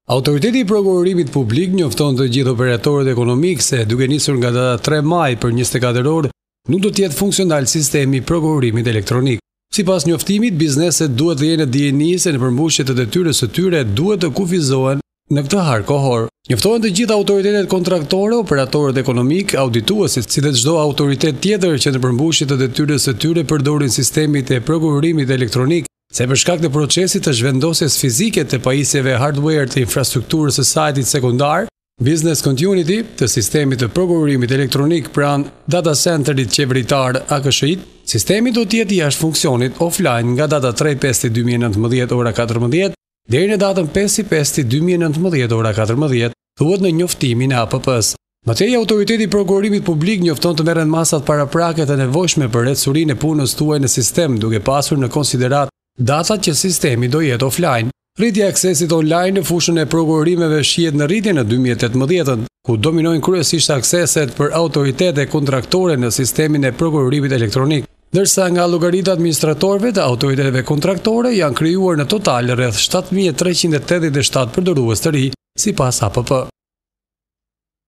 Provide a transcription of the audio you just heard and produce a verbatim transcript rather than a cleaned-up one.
Autoriteti i prokurorimit publik njofton të gjithë operatorët ekonomik se duke nisur nga data tre maj për njëzet e katër orë, nuk do të jetë funksional sistemi i prokurorimit elektronik. Sipas njoftimit, bizneset duhet të jenë në dijeni se në përmbushje të detyrës së tyre duhet të kufizohen në këtë har kohor. Njoftohen të gjithë autoritetet kontraktore, operatorët ekonomik, audituesit, si dhe çdo autoritet tjetër që në përmbushje të detyrës së tyre përdorin sistemit e prokurorimit elektronik, se për shkak të procesit të zhvendosjes fizike të pajisjeve hardware të infrastrukturës së sajtit sekundar, Business Continuity të sistemit të prokurorimit elektronik pranë data centerit qeveritar A K S H-it, sistemi do të jetë jashtë funksionit offline nga data tre pesti dy mijë e nëntëmbëdhjetë ora katërmbëdhjetë deri në datën pesë pesti dy mijë e nëntëmbëdhjetë ora katërmbëdhjetë, thuhet në njoftimin e A P P-s. Matej autoriteti i prokurorimit publik njofton të merren masat paraprake të nevojshme për ecurinë e punës tuaj në sistem, duke pasur në konsiderat datat që sistemi do jetë offline. Rritja e aksesit online në fushën e prokurorimeve shihet në rritje në dy mijë e tetëmbëdhjetë, ku dominojnë kryesisht akseset për autoritete kontraktore në sistemin e prokurorimit elektronik, ndërsa nga llogaritë administratorëve të autoriteteve kontraktore janë krijuar në total rreth shtatë mijë e treqind e tetëdhjetë e shtatë përdorues të ri, sipas A P P.